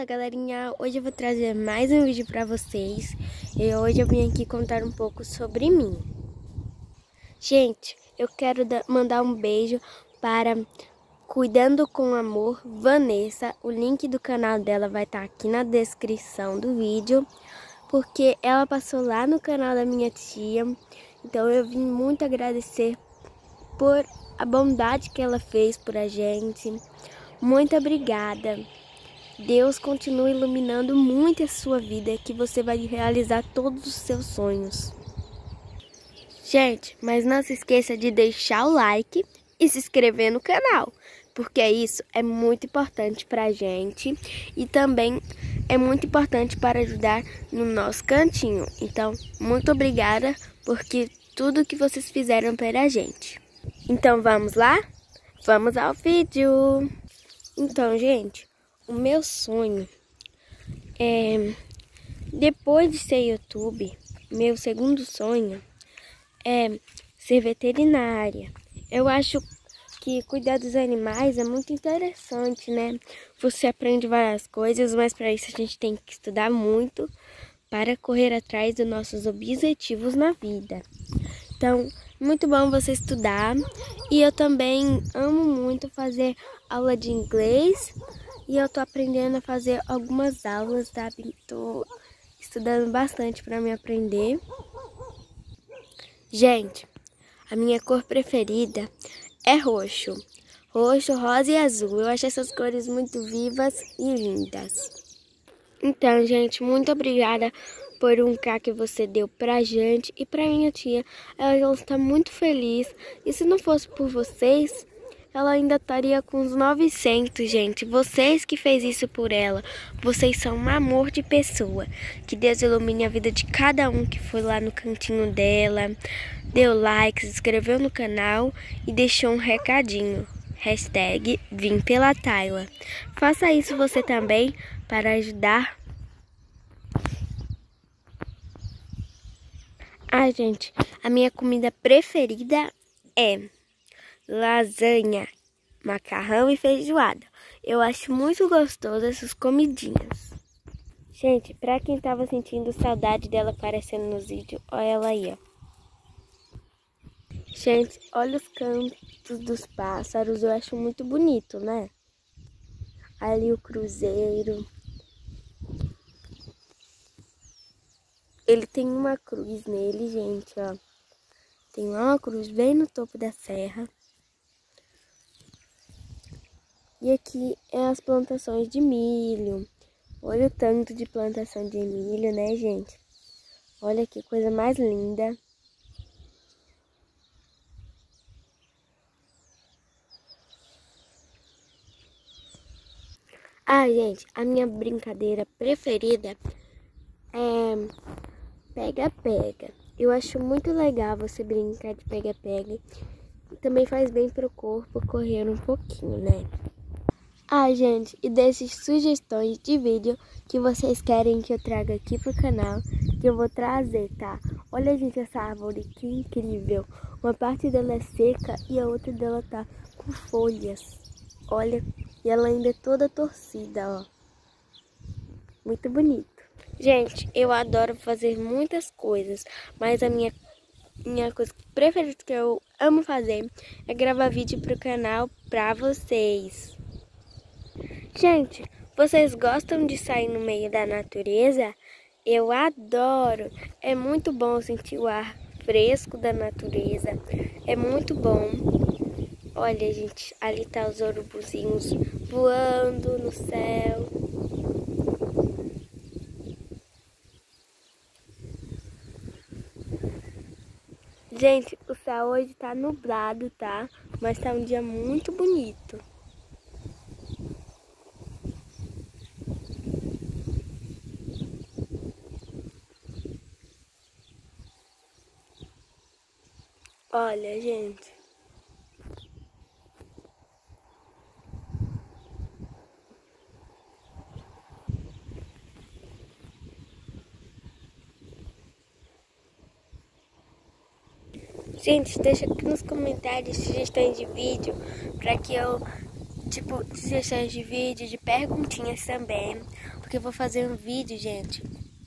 Fala galerinha, hoje eu vou trazer mais um vídeo pra vocês e hoje eu vim aqui contar um pouco sobre mim. Gente, eu quero mandar um beijo para Cuidando com Amor, Vanessa. O link do canal dela vai estar aqui na descrição do vídeo, porque ela passou lá no canal da minha tia, então eu vim muito agradecer por a bondade que ela fez por a gente. Muito obrigada. Deus continue iluminando muito a sua vida, que você vai realizar todos os seus sonhos. Gente, mas não se esqueça de deixar o like e se inscrever no canal, porque isso é muito importante pra gente e também é muito importante para ajudar no nosso cantinho. Então, muito obrigada porque tudo que vocês fizeram pela gente. Então, vamos lá? Vamos ao vídeo! Então, gente, o meu sonho é, depois de ser YouTube, meu segundo sonho é ser veterinária. Eu acho que cuidar dos animais é muito interessante, né? Você aprende várias coisas, mas para isso a gente tem que estudar muito para correr atrás dos nossos objetivos na vida. Então, muito bom você estudar. E eu também amo muito fazer aula de inglês. E eu tô aprendendo a fazer algumas aulas, sabe? Tô estudando bastante para me aprender. Gente, a minha cor preferida é roxo. Roxo, rosa e azul. Eu acho essas cores muito vivas e lindas. Então, gente, muito obrigada por um K que você deu pra gente e pra minha tia. Ela está muito feliz. E se não fosse por vocês, ela ainda estaria com uns 900, gente. Vocês que fez isso por ela. Vocês são um amor de pessoa. Que Deus ilumine a vida de cada um que foi lá no cantinho dela, deu like, se inscreveu no canal e deixou um recadinho. Hashtag Vim pela Tayla. Faça isso você também para ajudar. Gente, a minha comida preferida é lasanha, macarrão e feijoada. Eu acho muito gostoso essas comidinhas. Gente, pra quem tava sentindo saudade dela aparecendo nos vídeos, olha ela aí, ó. Gente, olha os cantos dos pássaros, eu acho muito bonito, né? Ali o cruzeiro. Ele tem uma cruz nele, gente, ó. Tem uma cruz bem no topo da serra. E aqui é as plantações de milho. Olha o tanto de plantação de milho, né, gente? Olha que coisa mais linda. Gente, a minha brincadeira preferida é pega-pega. Eu acho muito legal você brincar de pega-pega. Também faz bem pro corpo correr um pouquinho, né? Gente, e deixe sugestões de vídeo que vocês querem que eu traga aqui pro canal, que eu vou trazer, tá? Olha, gente, essa árvore, que incrível. Uma parte dela é seca e a outra dela tá com folhas. Olha, e ela ainda é toda torcida, ó. Muito bonito. Gente, eu adoro fazer muitas coisas, mas a minha coisa preferida que eu amo fazer é gravar vídeo pro canal pra vocês. Gente, vocês gostam de sair no meio da natureza? Eu adoro. É muito bom sentir o ar fresco da natureza. É muito bom. Olha, gente, ali tá os urubuzinhos voando no céu. Gente, o céu hoje tá nublado, tá? Mas tá um dia muito bonito. Olha, gente. Gente, deixa aqui nos comentários sugestões de vídeo para que eu tipo, sugestões de vídeo, de perguntinhas também. Porque eu vou fazer um vídeo, gente,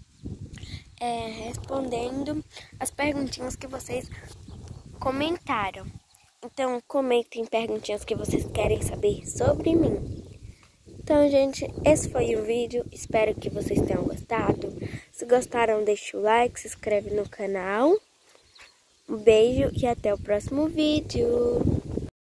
respondendo as perguntinhas que vocês comentaram. Então, comentem perguntinhas que vocês querem saber sobre mim. Então, gente, esse foi o vídeo. Espero que vocês tenham gostado. Se gostaram, deixa o like, se inscreve no canal. Um beijo e até o próximo vídeo.